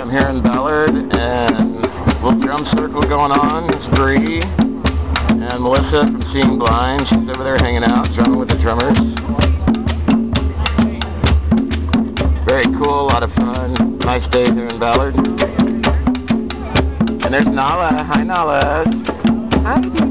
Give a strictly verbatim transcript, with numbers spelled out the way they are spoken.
I'm here in Ballard, and a little drum circle going on. It's Bree and Melissa from Seeing Blind. She's over there hanging out, drumming with the drummers. Very cool, a lot of fun. Nice day here in Ballard. And there's Nala. Hi, Nala. Hi.